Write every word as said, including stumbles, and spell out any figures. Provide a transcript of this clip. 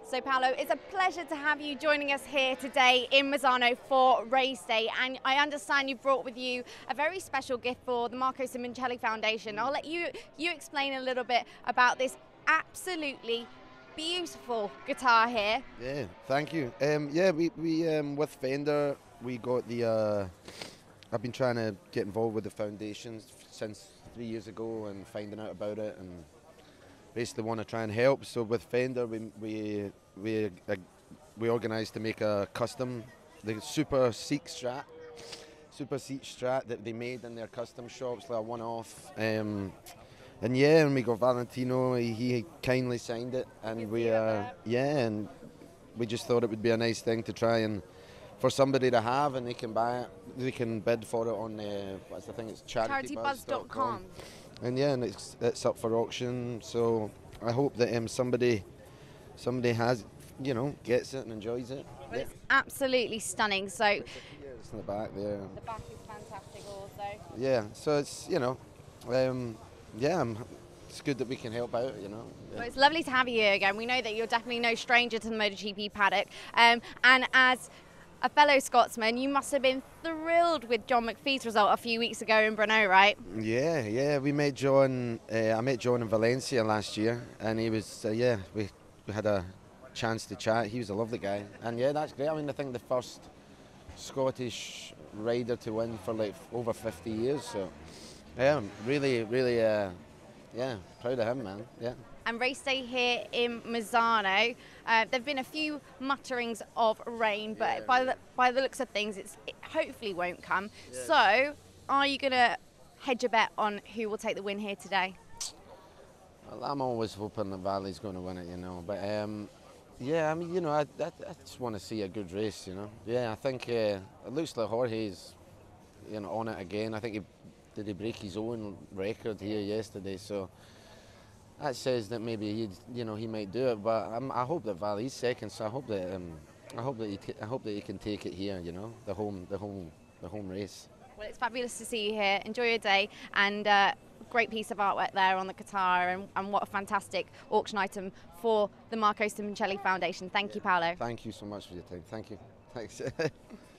So Paolo, it's a pleasure to have you joining us here today in Misano for Race Day, and I understand you brought with you a very special gift for the Marco Simoncelli Foundation. I'll let you you explain a little bit about this absolutely beautiful guitar here. Yeah, thank you. Um, yeah, we, we um, with Fender, we got the, uh, I've been trying to get involved with the foundations since three years ago and finding out about it, and basically want to try and help. So with Fender, we we we uh, we organised to make a custom, the Super Seek Strat, Super Seek Strat that they made in their custom shops, like a one-off. Um, and yeah, and we got Valentino. He, he kindly signed it, and we uh, yeah, and we just thought it would be a nice thing to try and for somebody to have, and they can buy it, they can bid for it on uh, what's the thing? It's charity buzz dot com. And yeah, and it's it's up for auction. So I hope that um, somebody somebody has, you know, gets it and enjoys it. Well, Yeah. it's absolutely stunning. So It's in the back there. the back is fantastic also. Yeah, so it's, you know, um, yeah, I'm, it's good that we can help out, you know. Yeah. Well, it's lovely to have you here again. We know that you're definitely no stranger to the MotoGP paddock, um, and as a fellow Scotsman, you must have been thrilled with John McPhee's result a few weeks ago in Brno, right? Yeah, yeah, we met John. Uh, I met John in Valencia last year, and he was, uh, yeah, we, we had a chance to chat. He was a lovely guy, and yeah, that's great. I mean, I think the first Scottish rider to win for like over fifty years. So, yeah, really, really, uh, yeah, proud of him, man. Yeah. And race day here in Misano, uh, there've been a few mutterings of rain, but Yeah. by the by the looks of things, it's, it hopefully won't come. Yeah. So, are you gonna hedge a bet on who will take the win here today? Well, I'm always hoping that Valley's going to win it, you know. But um, yeah, I mean, you know, I, I, I just want to see a good race, you know. Yeah, I think uh, it looks like Jorge's, you know, on it again. I think he did he break his own record here yesterday, so that says that maybe he, you know, he might do it. But I'm, I hope that Valley's second, so I hope that um, I hope that he, t- I hope that he can take it here, you know, the home, the home, the home race. Well, it's fabulous to see you here. Enjoy your day, and uh, great piece of artwork there on the guitar, and, and what a fantastic auction item for the Marco Simoncelli Foundation. Thank you, Paolo. Thank you so much for your time. Thank you. Thanks.